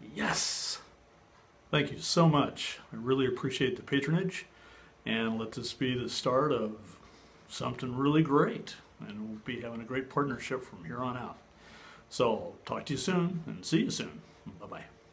Yes! Thank you so much. I really appreciate the patronage, and let this be the start of something really great. And we'll be having a great partnership from here on out. So, talk to you soon, and see you soon. Bye-bye.